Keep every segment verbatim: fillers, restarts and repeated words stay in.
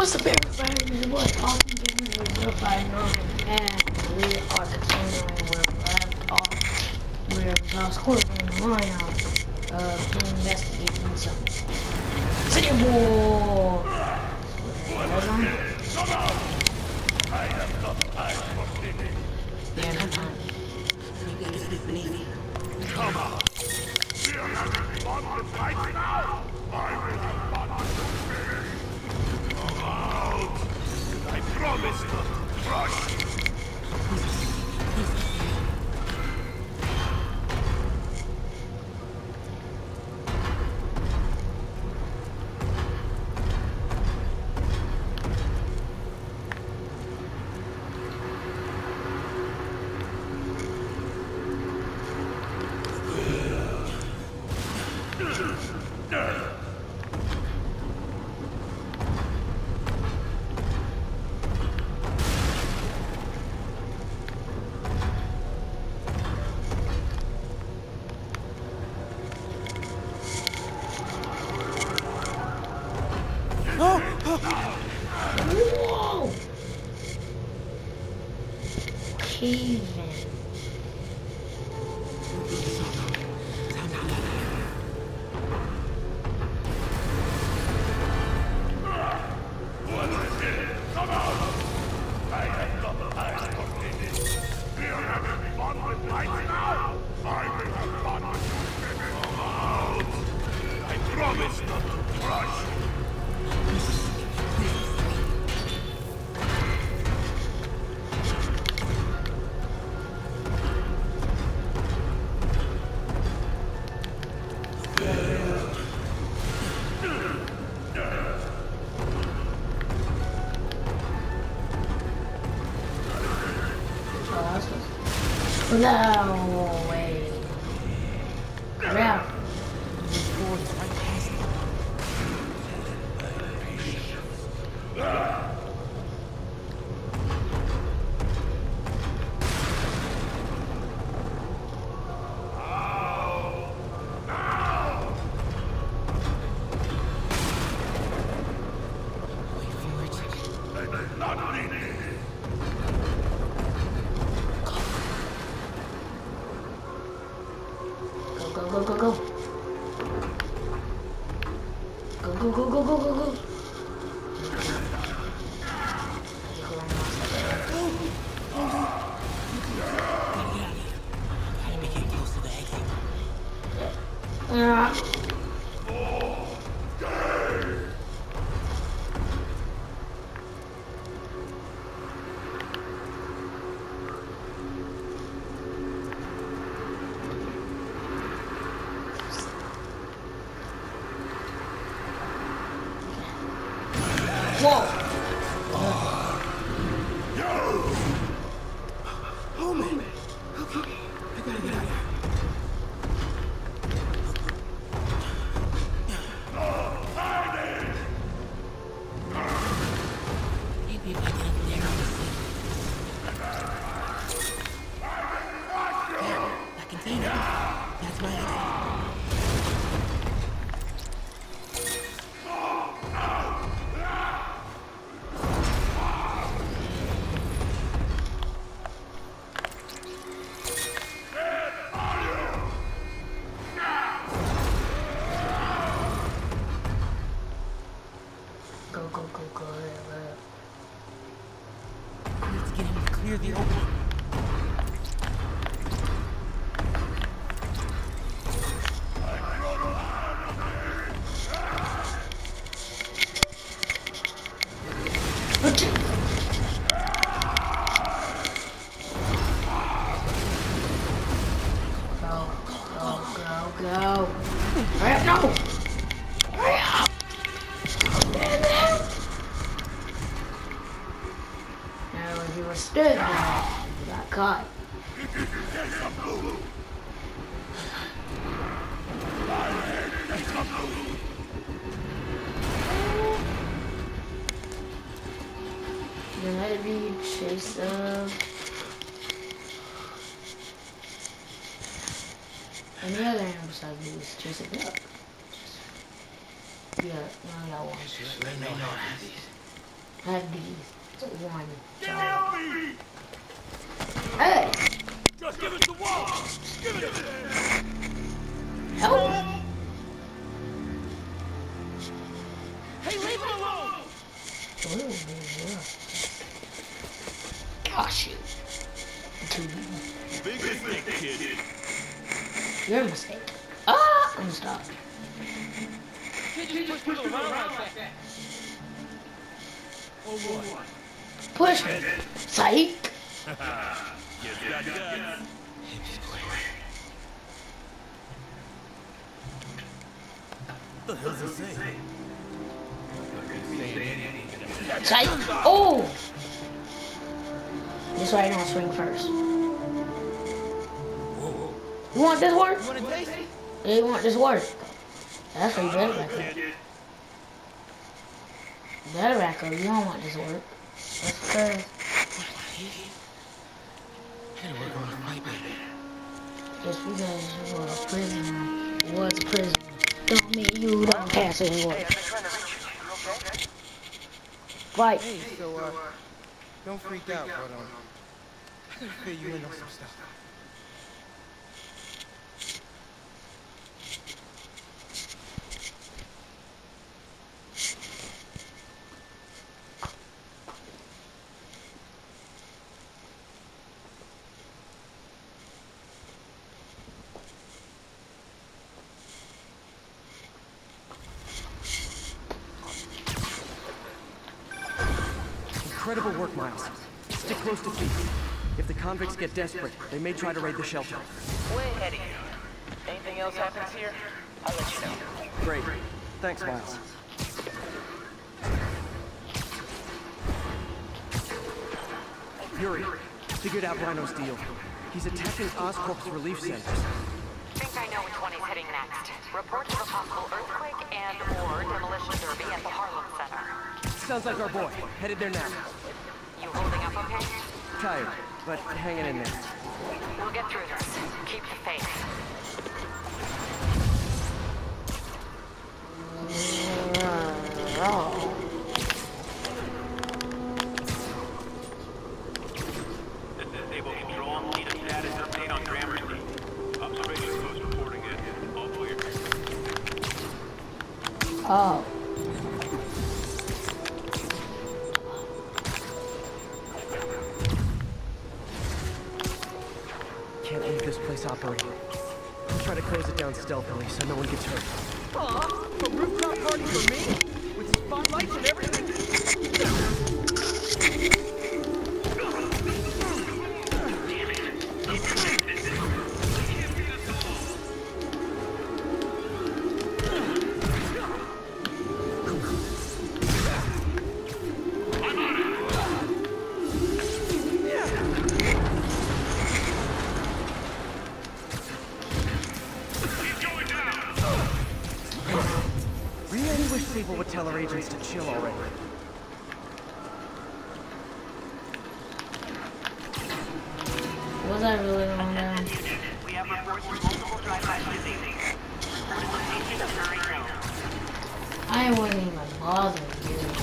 What's up, everybody? This was Awesome Gaming with Verified Norman, and we are continuing where we left off. We're now scoring the line out of uh, investigating some city war. Yeah, come on. You gotta sleep beneath me. Come on! We are having fun with fight now! I will have fun with the Come out! I promise not to crush you! Whoa! Cave-in. Promise not to crush you! No way. Yeah. Not needed! Go, go, go, go, go. Go, go, go, go, go, go, go. Yeah. Whoa! Oh man. Okay. I gotta get out of here. Maybe if I get up there, I'll see. There, that container. That's my exit. Go, go, go, go. I need to get him to clear the opening. Go, go, go, go. Hurry up, no! Hurry up! Damn it! Now, if you were stood there, you got caught. Then let it be chased up. Any other animal besides these, chase it up. Yeah, no, that one. Let me know how these. I have these. It's a one. Get off me! Hey! Just give us the wall! Give it to them! Help! Hey, leave him alone! Gosh, you. Big mistake, kid. Your mistake. Ah! I'm stuck. You can't just push people around like that. Oh, what? Push me. Psych. Yes, got guts. What the hell's he saying? Psych. Oh! This way I don't swing first. You want this work? You want to taste it? Yeah, you want this work? That's what you better back up. You better back up. You don't want this work. That's crazy. Gotta work on my fight, baby. Just because you were a prisoner, was a prisoner, don't mean you don't pass any work. Fight. Hey, so, uh, don't freak out, but, um, I gotta fill you in on some stuff. Incredible work, Miles. Stick close to Keith. If the convicts get desperate, they may try to raid the shelter. Way ahead of you. Anything else happens here, I'll let you know. Great. Thanks, Miles. Yuri, figured out Rhino's deal. He's attacking Oscorp's relief centers. Think I know which one he's hitting next. Reports of a possible earthquake and or demolition derby at the Harlem Center. Sounds like our boy. Headed there now. You holding up okay? Tired, but hanging in there. We'll get through this. Keep the faith. Naval Control, need a status update on Gramercy. Observation post reporting it. All clear. Oh. Can't leave this place operating. I'll try to close it down stealthily so no one gets hurt. Aw, a rooftop party for me? With spotlights and everything? Really wish people would tell our agents to chill already. Was I really going down? We have reports from multiple drive-bys this evening. Location is very known. I wouldn't even bother, dude.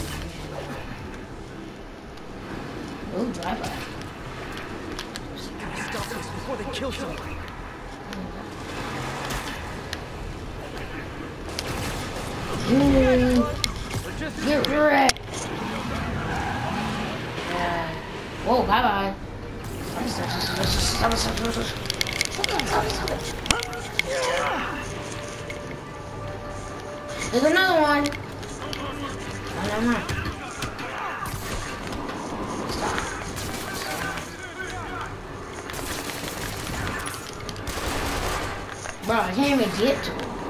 Oh, drive by. Gotta stop this before they kill someone. Ooh, get wrecked. Yeah. Whoa, bye bye. There's another one. Oh, never mind. Bro, I can't even get to him.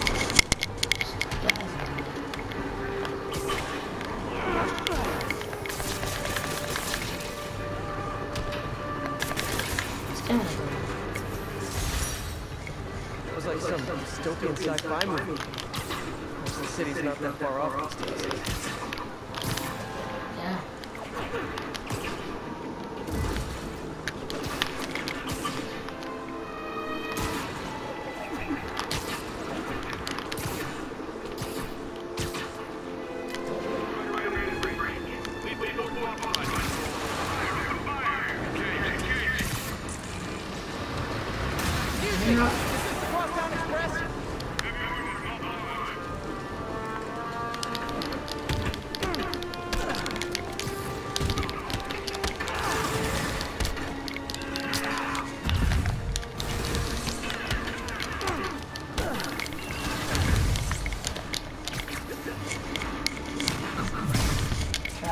It was like some dystopian sci-fi movie. Most of the city's not that far off these days. Yeah. We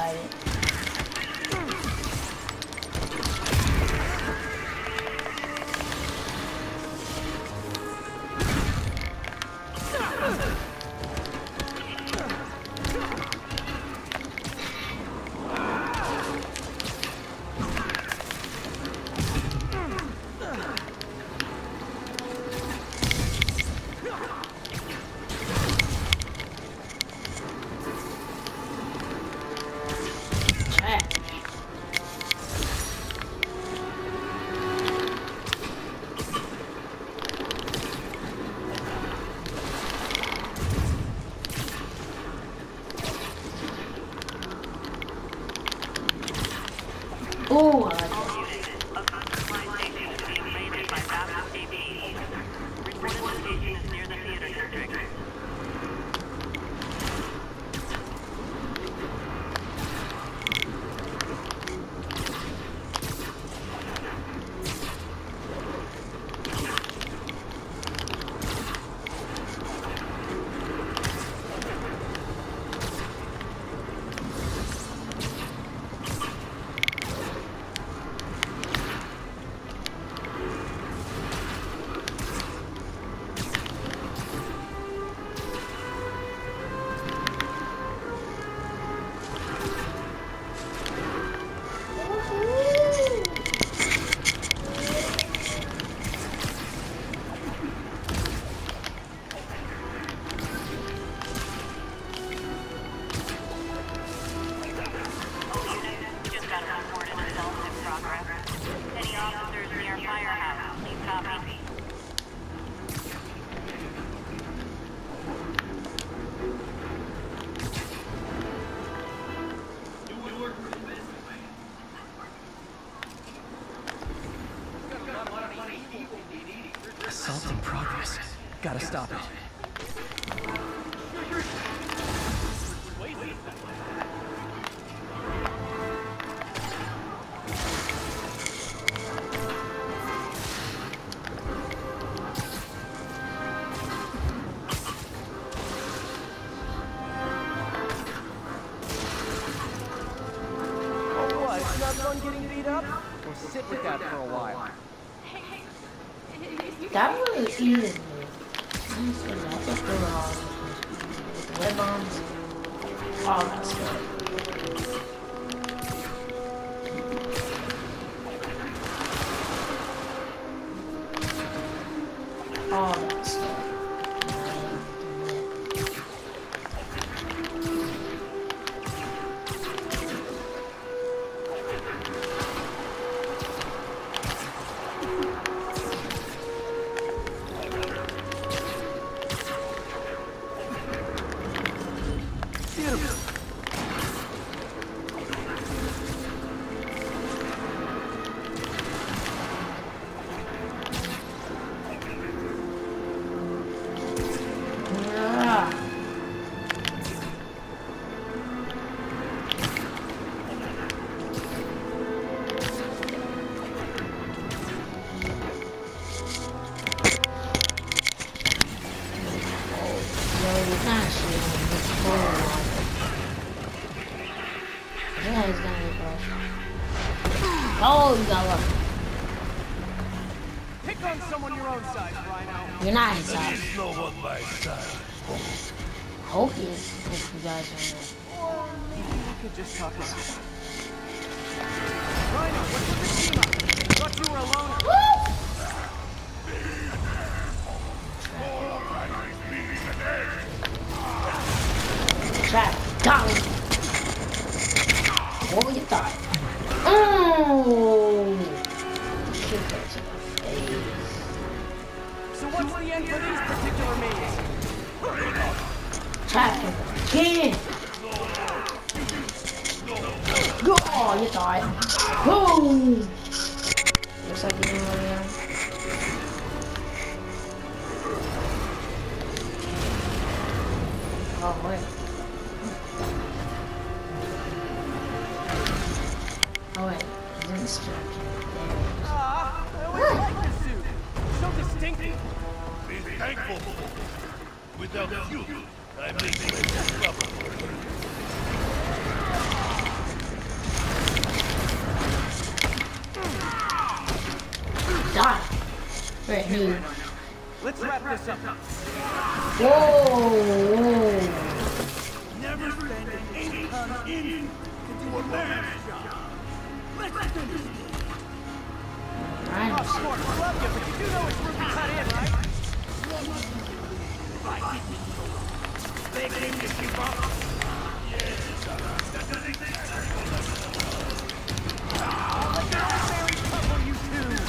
excited. Oh, I like that. Assault in progress. Gotta stop it. Oh, what? It's not fun getting beat up? Or sit with that for a while. That was easy. Nice one. That's a good one. With the web bombs. All that stuff. All that stuff. Oh, you got lucky. Pick on someone your own size, Rhino. You're not his size. There's no one my size. Hope he is, if you guys don't know. Or maybe we could just talk about it. Rhino, what's with the team up? Thought you were alone. Trap, got him. What were you thought? Oh! Shoot that to the face. So what's the end for these particular meetings? Trap him. Get in! Oh, you died. Boom! Looks like you didn't really know. Oh, wait. Oh, wait. It didn't strike him. There it is. Ah, I always like this suit. So distinctive. Be thankful for it. Without you, I may be in trouble. Right here. Let's wrap this up. Whoa! Never spend an income in to do a man's job. Let's finish this. I Of course, I love you, but you do know it's Ruby cut in, right? They came to keep up. Yes, sir. I'll let the fairy cover you two.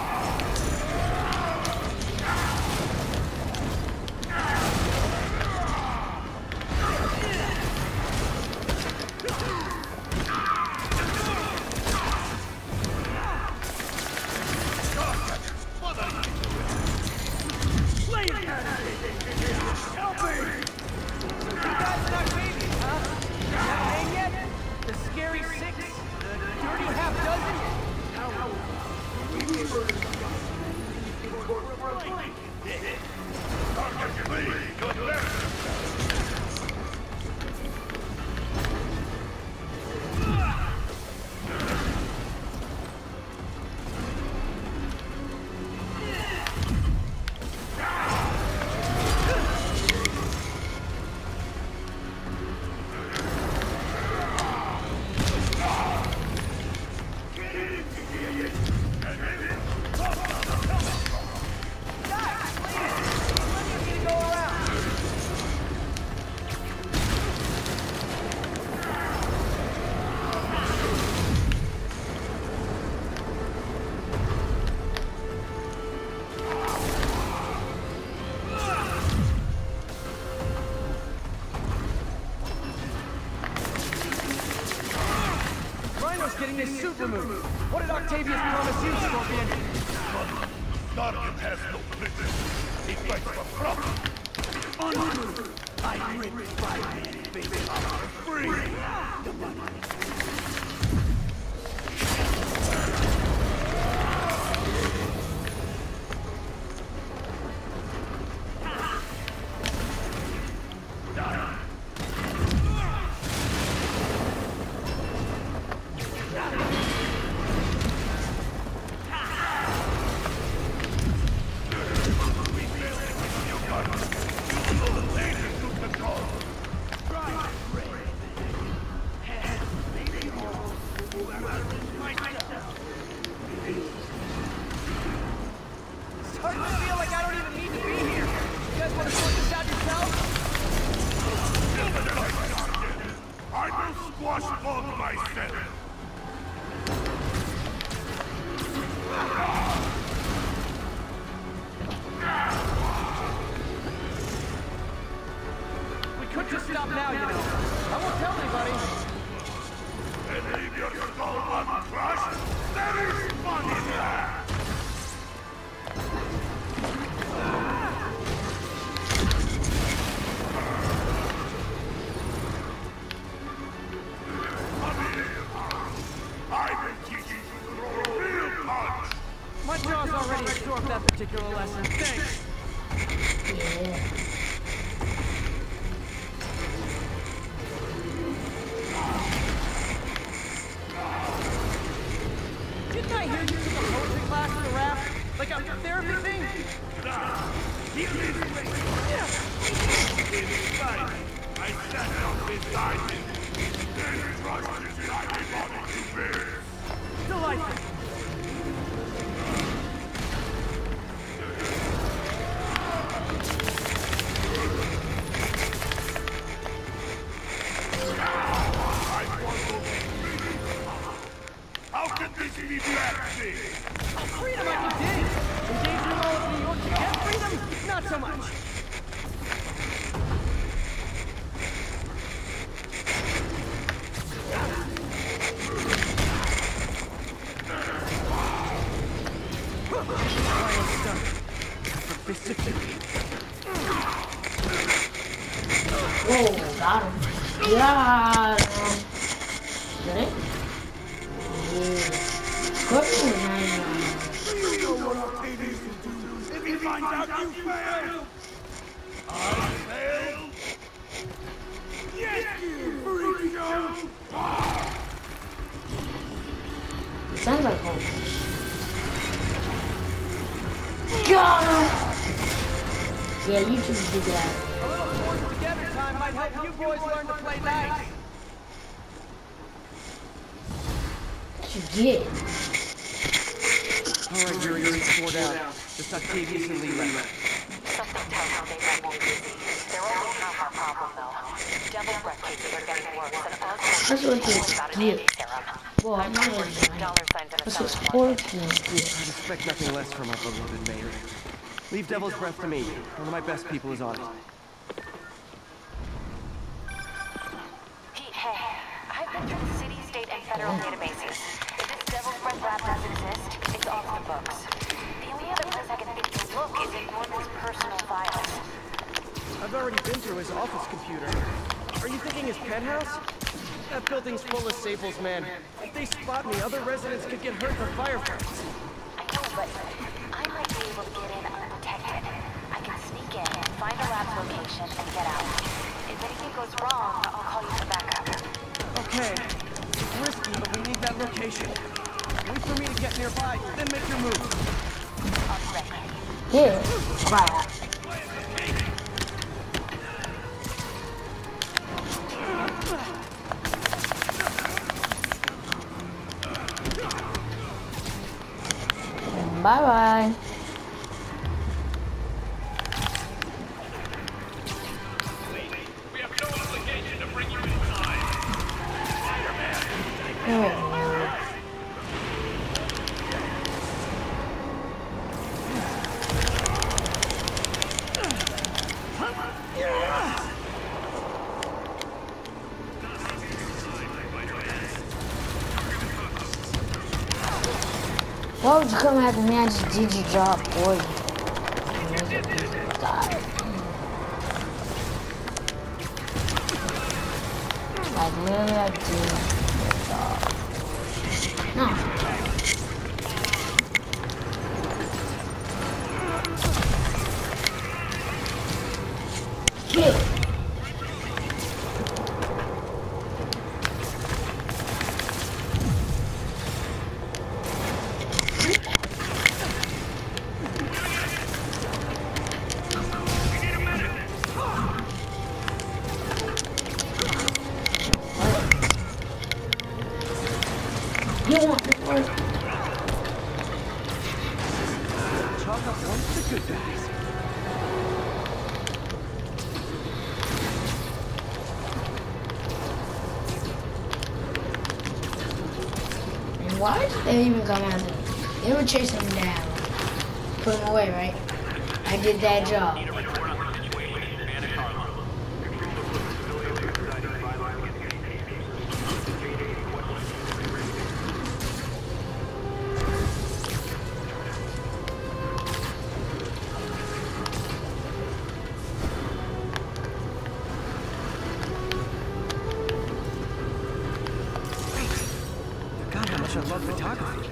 Getting his suit removed. What did Octavius promise you, Scorpion? Guardian has no prison. He fights for profit. Untrue. I ripped Spider-Man's big armor free. The money. That particular lesson. Thanks. Yeah. Didn't I hear you took a poetry class in the raft? Like a therapy thing? He lives yeah. Inside. I sat down beside him. Then trusted his tiny body to bear. Delightful. How could this be black thing? Oh, freedom I can dig! Endangering all of New York to get freedom? Not so much. Whoa, got him. Got him. Did it? Good Do you know what Octavius will do if he finds out you failed? I failed? Yes, you freak show! Sounds like home. Got Yeah, you two did that. A little forced together time might help you boys learn to play nice. What you get? All right, Yuri, Yuri, four down. Just Octavius and Lee left. Something tells me they won't be busy. They're only half our problem, though. Devil's breath cases are getting worse, and That's what you about an get. anti-serum. Well, I'm not really doing Dollar signs in a That's what seller's sports market. games do. I'd expect nothing less from our beloved mayor. Leave Devil's Breath to me. One of my best people is on it. Pete, hey, I've been through the city, state, and federal databases. If this Devil's Breath lab does exist, it's off the books. The only other place I can think to look is in Gorman's personal files. I've already been through his office computer. Are you thinking his penthouse? That building's full of staples, man. If they spot me, other residents could get hurt in the firefights. I know, but I might be able to get in undetected. I can sneak in, find the lab's location, and get out. If anything goes wrong, I'll call you for backup. Okay. It's risky, but we need that location. Wait for me to get nearby, then make your move. I'm ready. Here. Right. Bye bye. We have no obligation to bring you inside. Oh. Why would you come after me? I just did your job for you. God. Like literally, I did your job. No. Get it. You want to work? Chalk up one for the good guys. And why did they even come after me? They were chasing him down. Put him away, right? I did that job. Need a report on the situation in Spanish Harlem. Control the civilians inciting violence against detainees. God, how much I love photography.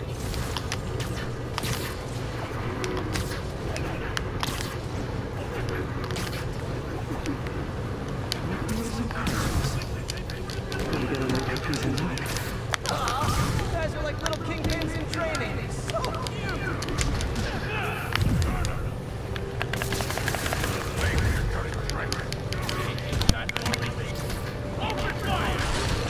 Aw, you guys are like little kingpins in training. So cute. Open fire!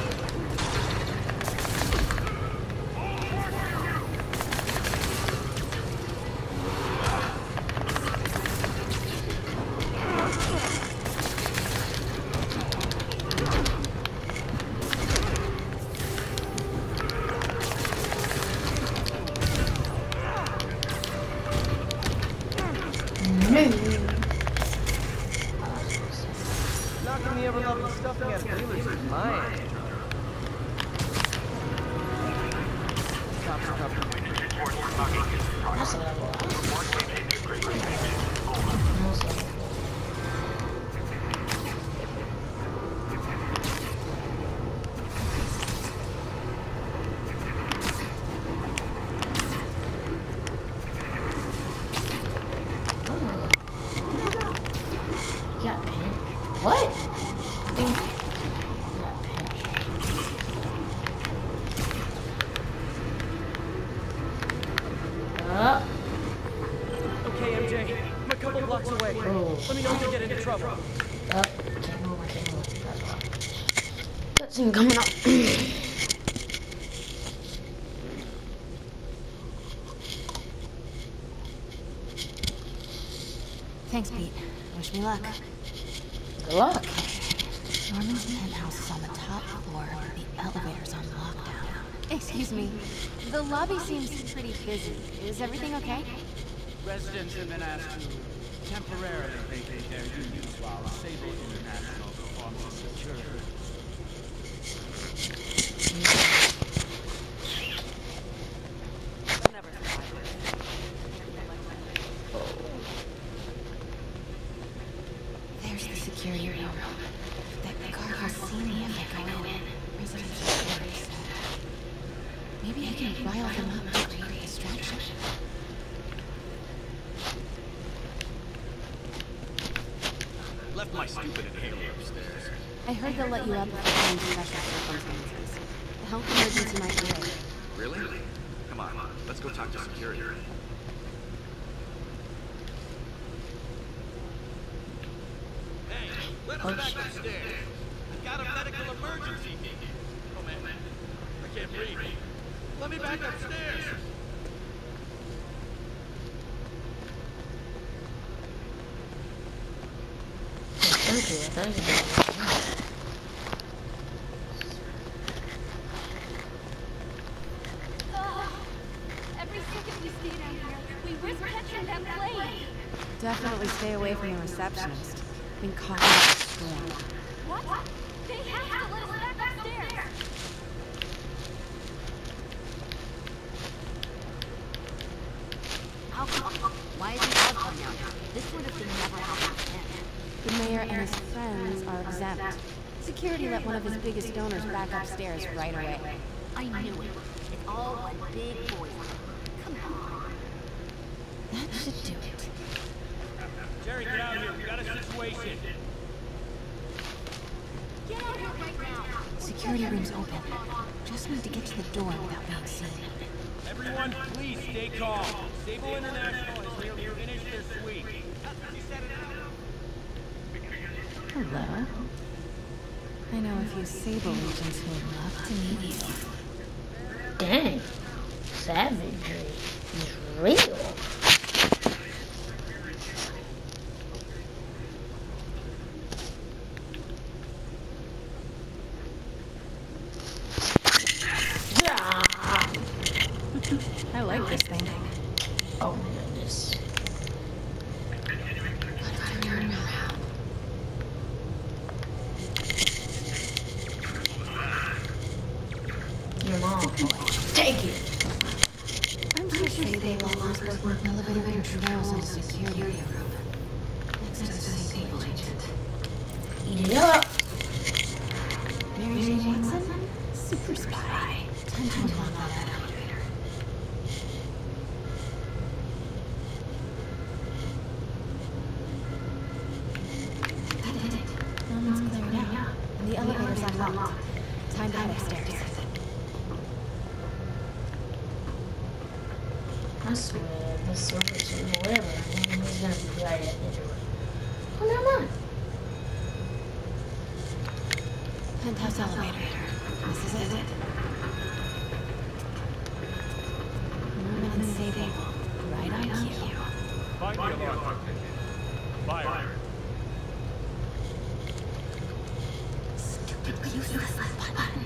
No. Knocking the ever-loving stuffing out of dealers is mine. Cops are coming. That's a level up. Almost level four. You got pen? What? You got pen. Up. Let me know if you get into trouble. Uh, can't move, I can't move. That's why. Cutscene coming up. Thanks, Pete. Wish me luck. Good luck. Norman's penthouse is on the top floor, but the elevator's on lockdown. Excuse me. The lobby seems pretty busy. Is everything okay? Residents have been asked to temporarily vacate their units while Sable International performs a security. There's the security room. That guard will see me if I go in. Residents are very sad. Maybe I can rile them up to create a distraction. Left my stupid inhaler upstairs. I heard they'll let you up if you're in special circumstances. The health emergency might be it. Really? Come on, let's go talk to security. Hey, let us back upstairs. I've got a medical emergency. Oh man, I can't breathe. Let me back upstairs. Thank you, thank you. Every second we stay down here, we risk catching that plane. Definitely stay away from the receptionist. Been caught in a storm. What? They have to let us back upstairs. How come? Why isn't Bob come down here? This sort of thing never happens again. The mayor and his friends are exempt. Security let one of his biggest donors back upstairs right away. I knew it. It's all one big boy. Come on. That should do it. Jerry, get out here. We got a situation. Get out here right now. Security room's open. Just need to get to the door without being seen. Everyone, please stay calm. Sable International has nearly finished their sweep. Hello. I know a few Sable agents who would love to meet you. Dang. Savagery is real. I like this thing. Oh my goodness. Gotta turn around. Your mom. Take it. I'm sure Sable always work with elevator controls and security room. Next to the Sable agent. Eat it up. Mary Jane Watson? Super spy. Time to unlock that elevator. That did it. Norman's cleared out, and the elevator's unlocked. Time to head upstairs. I swear, this switch or whatever, and he's gonna be right at the door. Oh, never mind. Penthouse elevator. This is it. Norman and Sable. Right on cue. Find the alarm. Fire. Stupid useless button.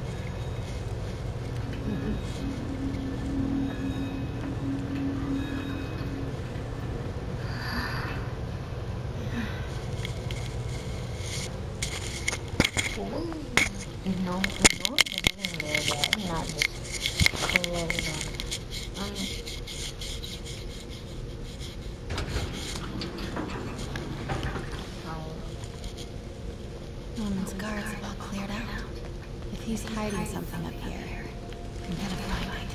You know, you know, it's there that not just close on. Um, Norman's guards have all cleared out. If he's hiding something up here, I'm gonna find it.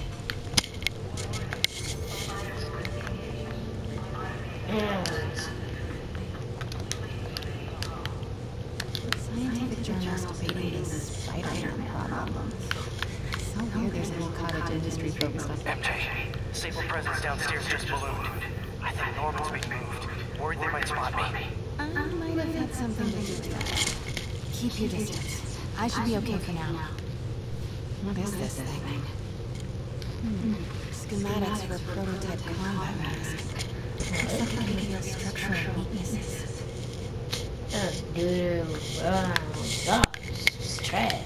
Scientific journals debating this Spider-Man problem. So weird there's a whole cottage industry focused on... M J, Sable presence downstairs just ballooned. I think Norman's being moved. Worried they might spot me. I might have had something to do with that. Keep your distance. I should be okay for now. What is this thing? Hmm. Schematics for a prototype combat mask. Looks like it can reveal structural weaknesses. Oh, dude, uh, stop. It's trash.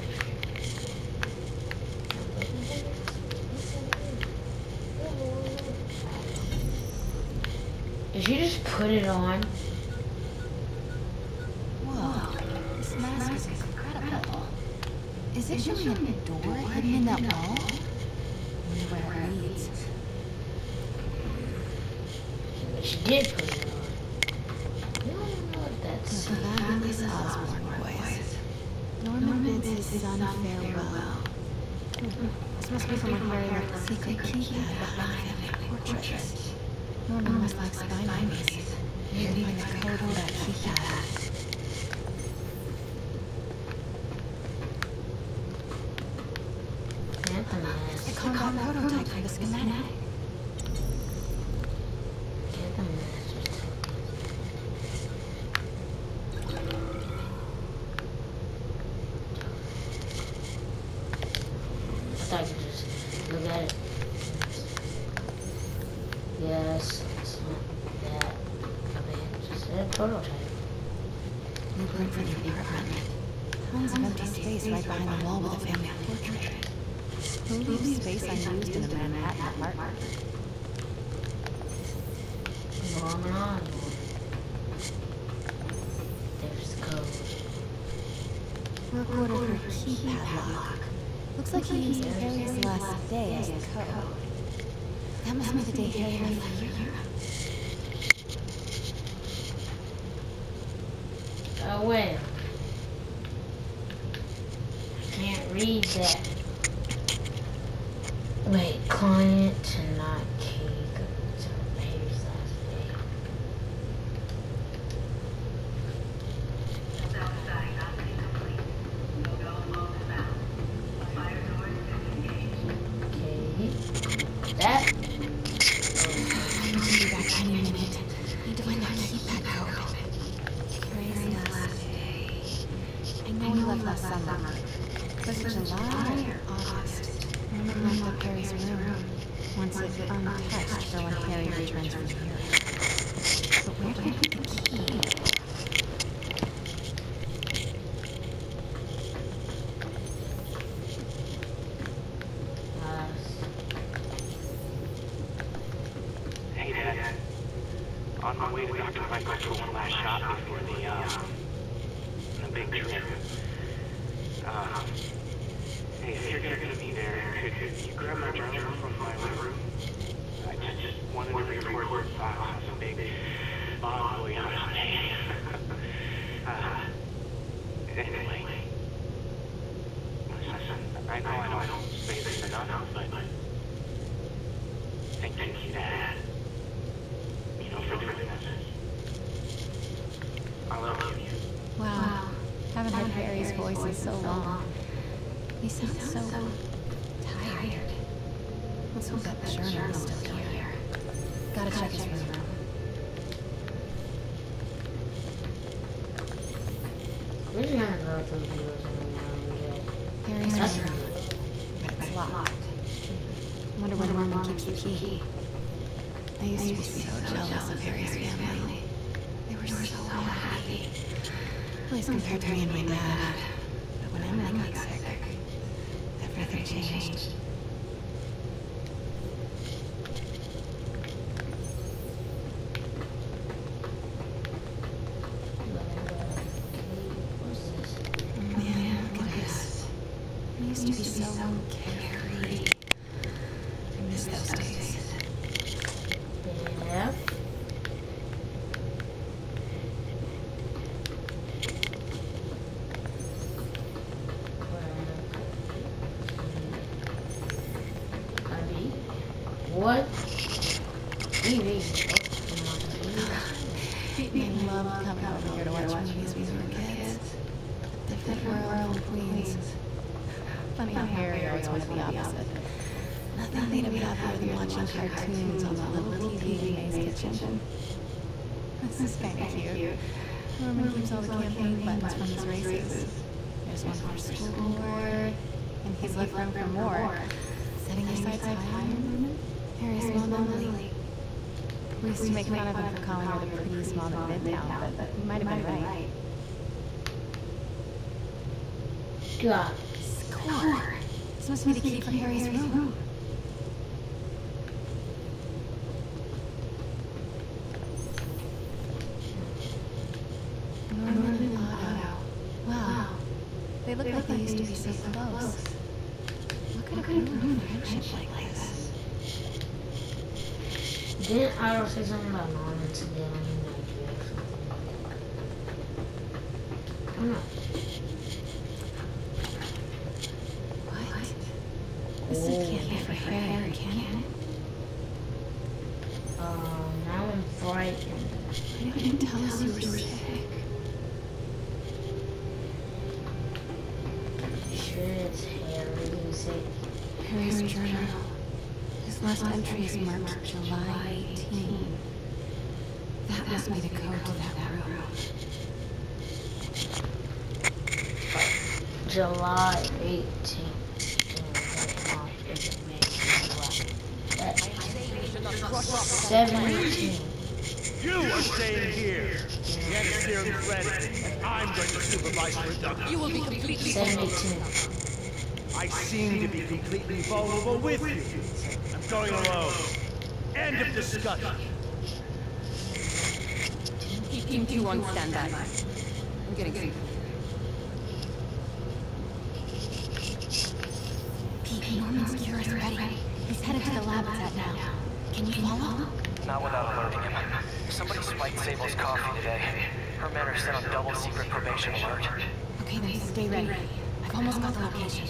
Did you just put it on? Whoa, this mask is incredible. Is it showing a door hidden in that wall? I wonder where it leads. She did put it on. I don't know if that's... The fabulous Osborn boys. Norman bids his son farewell. This must be someone carrying a secret keypad behind the family portrait. Norman must like spy movies. Maybe find the code for that keypad. The combat prototype for the schematic. I thought you just look at it. Yes, it's not that. I mean, it's just a prototype. Blueprint for the apartment. Tons of empty space right behind the wall with a family portrait. Who leaves space unused in a Manhattan apartment? Norman Osborn. There's the code. Work order for keypad lock. Looks like he used Harry's last day as a code. That must be the day Harry left here. Oh, well. Can't read that. Wait, client to not key. So Harry's last day. Okay. That. I'll be back any minute. Need to find that keypad code. Harry's last day. I know he left last summer. Was it July or August? Norman locked up Harry's room. Once it untouched for when Harry returns from Europe. But where did he put the key? Hey, Dad. On my way to Doctor Michael's for one last shot before the, um, the big trip. Uh, hey, if you're gonna be there, could, could you grab my journal from my room? I just, just wanted to report uh, some big bomb going on today. uh, anyway. Listen, I know I don't say this enough, but thank you, Dad. You know, for doing this. I love you. Wow. Haven't heard Harry's voice in so long. He sounds so tired. Let's hope that journal is still here. Gotta check his room. We're just gonna go through videos every now and again. Harry's room. But it's locked. Wonder where Norman keeps the key. I used to be so jealous of Harry's family. They were so happy. At least compared to me and my dad. But when Emily got sick, everything changed. Man, look at us. We used to be so carefree. I miss those days. Yeah. What? T V. We loved coming over here to watch movies when we were kids. Different world in Queens. Funny how Harry always wanted the opposite. Nothing made him happier than watching cartoons on the little T V in May's kitchen. This is kind of cute. Norman keeps all the campaign buttons from his races. There's one for school board, and he's left room for more. Setting your sights high, Norman? Harry's mom, Emily. We used to make fun of him for calling her the prettiest mom in Midtown, but he might have been right. God. Score! This must be the key for Harry's room. Norman and Otto. Wow. They look like they used to be so close. What could have ruined a friendship like this? Didn't Otto say something about Norman today on the I don't know. What? This suit can't be for Harry, can it? Um, now I'm frightened. Why didn't you tell us you were sick? Sure, it's Harry who's sick. Harry's journal. His last entry is marked July eighteenth. That must be the code to that room. July eighteenth. seventeen. You are staying here. The Ancestry is ready, and I'm going to supervise production. You will be completely seventeen. I seem to be completely vulnerable with you. I'm going alone. End of discussion. Keep Team two on standby. I'm getting sick. Pete, Norman's cure is ready. He's headed to the lab it's at now. Can you follow? Not without alerting him. Somebody spiked Sable's coffee today. Her men are set on double secret probation alert. Okay, then stay ready. I've almost got the location.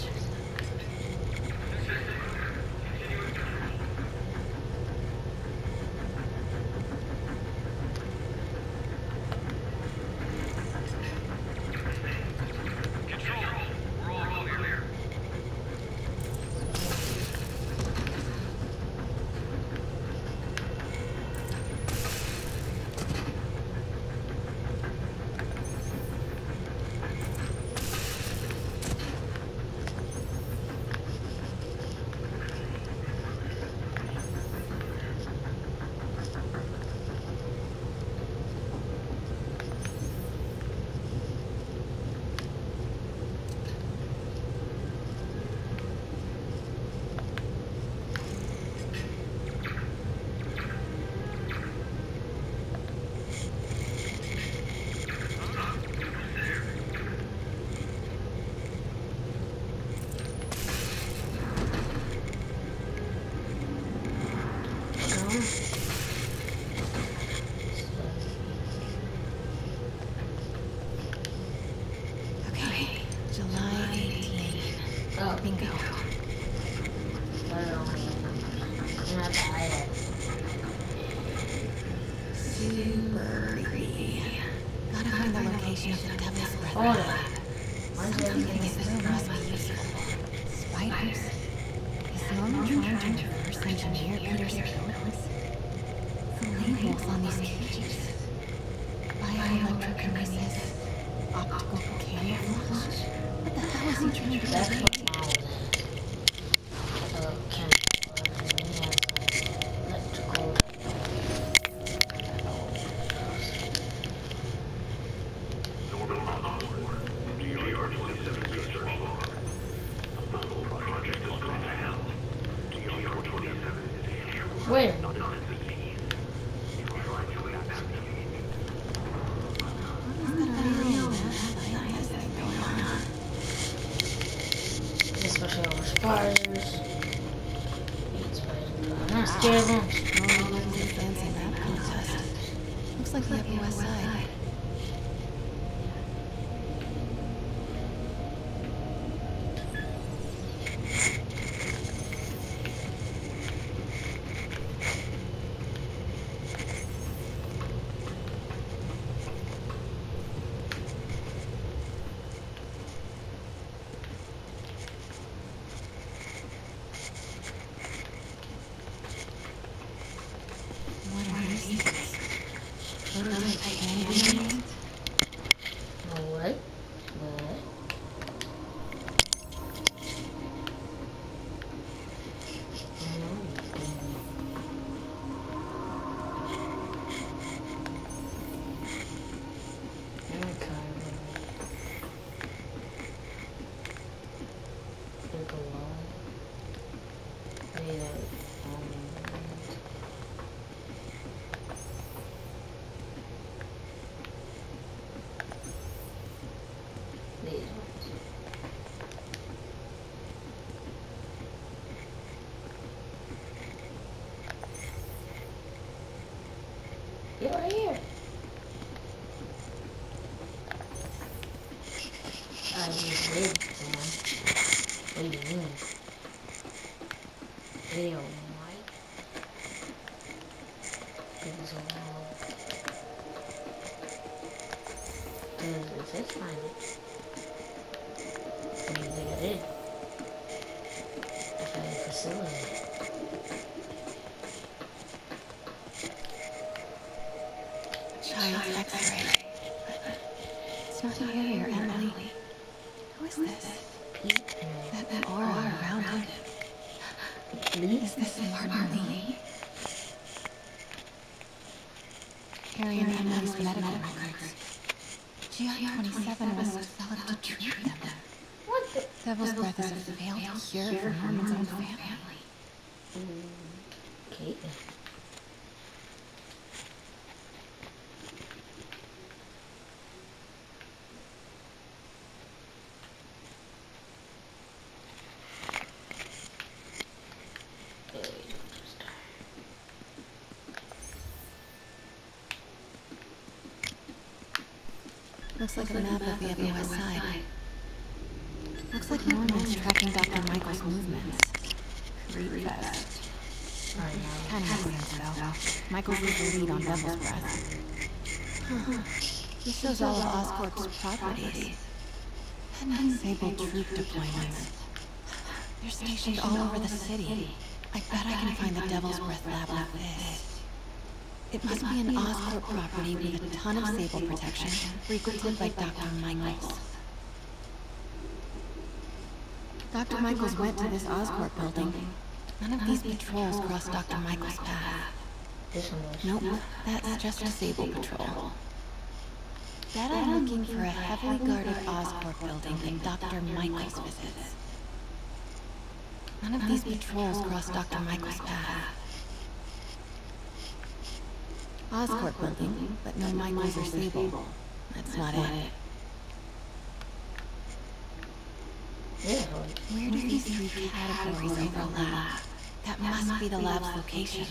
Wait. Especially over spiders. I'm not scared of them. Looks like the Upper West Side. What are these things? Prototype candy? need a, um, these ones. Get right here. I just did, man. What do you mean? Video mic. It's a long. Cause it says find it. What do you think I did? I found a facility. Child X-ray. It's not here, Emily. Who is this? Pete. That, that aura around him. Is this Martin Lee? Harry and Emily's medical records. G I twenty-seven was developed to treat them. What the? Devil's Breath is a failed cure for Norman's own family. Okay. Looks like a map of the Upper West Side. Looks like Norman's tracking Doctor Michael's movements. Creepfest. Kind of makes sense, though. Michael's the lead on Devil's Breath. Huh. He shows all of Oscorp's properties. And Sable troop deployments. They're stationed all over the city. I bet I can find the Devil's Breath lab with this. It must be an Oscorp property with a ton of Sable protection, frequented by Doctor Michaels. Doctor Michaels went to this Oscorp building. None of these patrols crossed Doctor Michaels' path. Nope, that's just a Sable patrol. Bet I'm looking for a heavily guarded Oscorp building that Doctor Michaels visits. None of these patrols crossed Doctor Michaels' path. Oscorp building, but no Michaels or Sable. That's not it. Where do these three categories overlap? That must be the lab's location.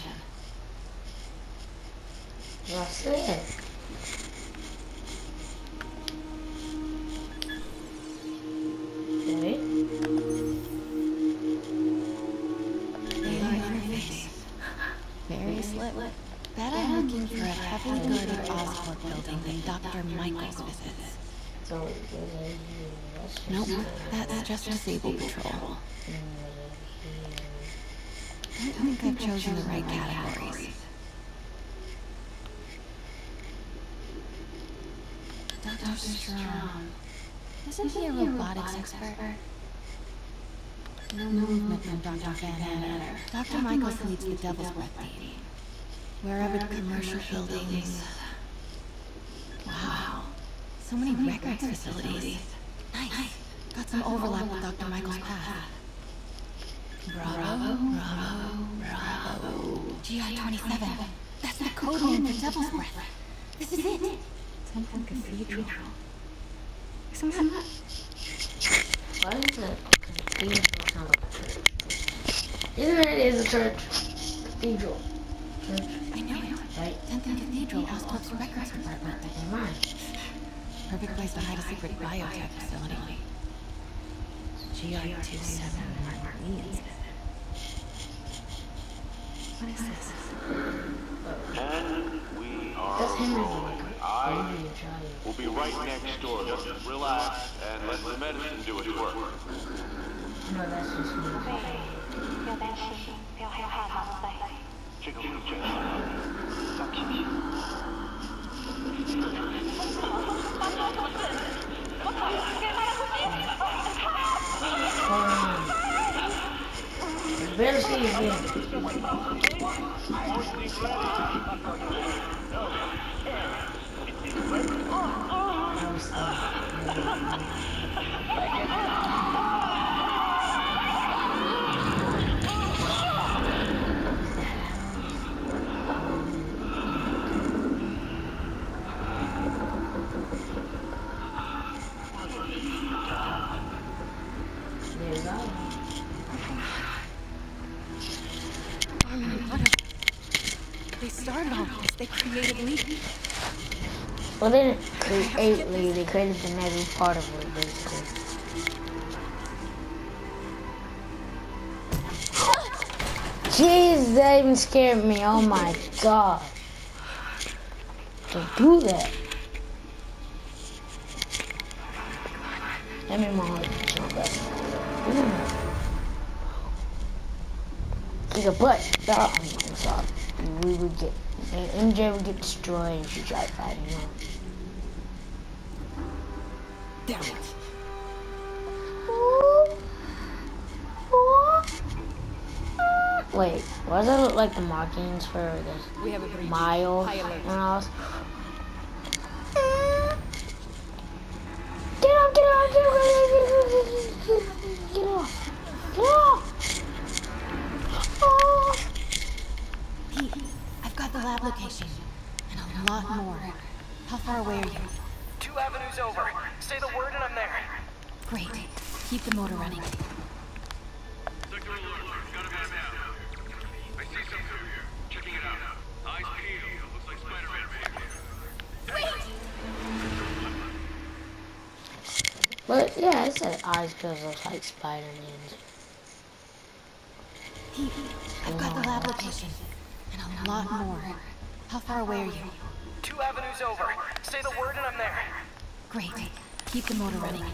That's it. Okay. A R interface. Very slick. Bet I'm looking for a heavily guarded Oscorp building that Doctor Michaels visits. So, Nope, that's just a Sable patrol. I don't think I've chosen the right categories. Doctor Strong. Isn't he a robotics expert? No movement from Doctor Van Anner. Doctor Michaels leads the Devil's Breath team. Wherever commercial buildings. Wow. So many records facilities. Nice. Got some overlap with Doctor Michael's path. Bravo, Bravo, Bravo. G I twenty-seven. That's the code name for Devil's Breath. This is it. Something Cathedral. Somehow. why is it cathedral sound like a church? Isn't it is a church? Cathedral. Church. I know it. Right? tenth and Cathedral, Oscorp's records department. Never mind. Perfect place to hide a secret biotech facility. G I twenty-seven Martin Lee. What is this? And we are That's him. rolling. I will be right next door. Just relax and let the medicine do its work. No, that's just me. 不要担心，不要害怕，马上在。 这个会真好，让皮皮。 Hold on. I better see you again. guard mountains. They created Lee. Well, they didn't create Lee, they created the negative part of Lee, basically. Jeez, that even scared me. Oh my god. Don't do that. Let me more jump back. Kick a butt. Oh, I'm sorry. We would get, M J would get destroyed and she tried fighting him. Damn it. Wait, why does that look like the markings for this We have a breach. mile High alert. and all? Get off, get off, get off, get off, get off, get off. Oh. Pete, I've got the lab location. And a lot more. How far away are you? Two avenues over. Say the word and I'm there. Great. Keep the motor running. Sector alert. Got a man now. I see something here. Checking it out. Eyes peeled. Looks like Spider-Man behavior. But yeah, it said eyes because looks like Spider-Man's. Pete, I've got the lab location. And a lot more. How far away are you? Two avenues over. Say the word and I'm there. Great. Keep the motor running.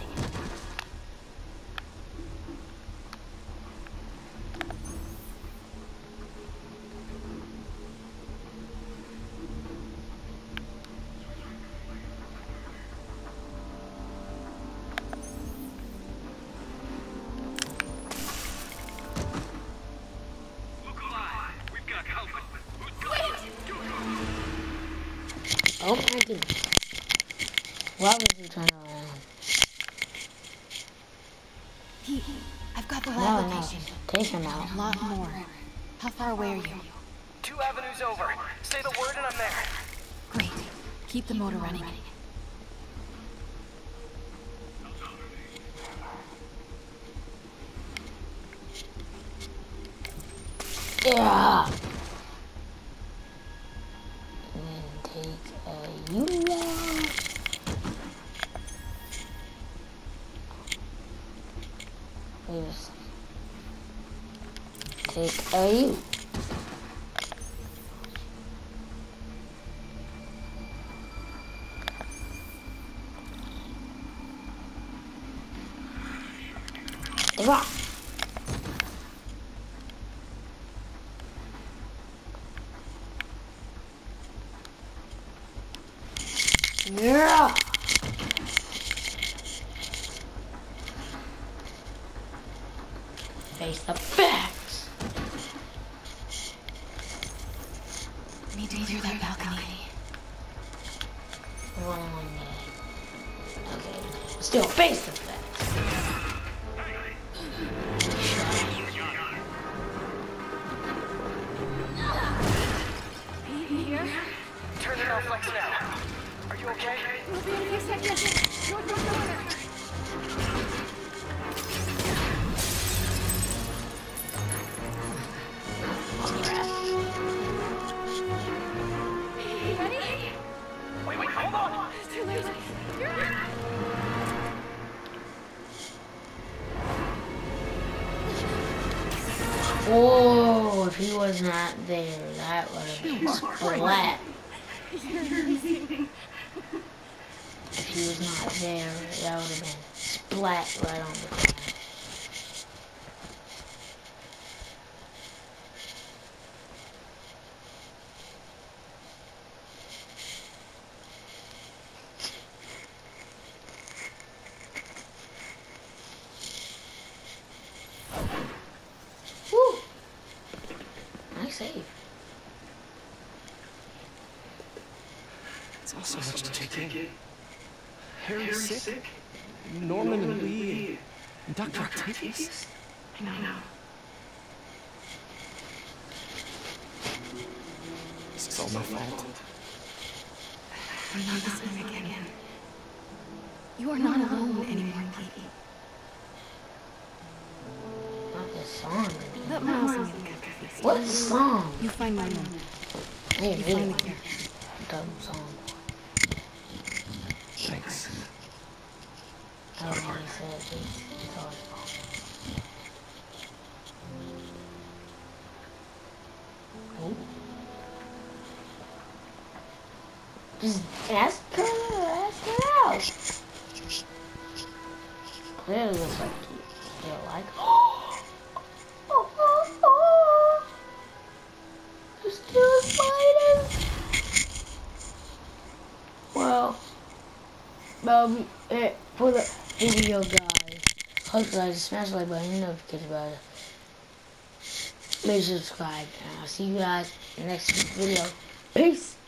Oh my goodness. Why was he turning around? Pete, I've got the lab No, no. location. Take him out. A lot more. How far away are you? Two avenues over. Say the word and I'm there. Great. Keep the motor running. Yeah. And then take a U. Wait a second. Take a U. Rock. Yeah. Face the facts. Need to clear that balcony. One one minute. Okay. Still face the facts. Turn it off, Flex now. Are you okay? We'll be in a few seconds. North, north, north. Hey, ready? Wait, wait, hold on. It's too late. You're Oh, if he was not there, that would have been splat. If he was not there, that would have been splat right on the ground. Woo! Nice save. It's all so much to take in. Harry's sick. Norman and Lee and Doctor Octavius. I know. This is all my fault. I'm not listening again. You are not alone anymore, Pete. Not this song. Let Miles sing it again. What song? You find my mom. Hey, You really? finally care. Double song. Thanks. I don't know what he said. It's, it's all his fault. Oh. Just ask her, ask her out. Clearly looks like you feel like. Oh, oh, oh. There's two spiders. Well, that'll be it for the video, guys. Hope you guys smash the like button, you know, notification button. Make sure to subscribe, and I'll see you guys in the next video. Peace.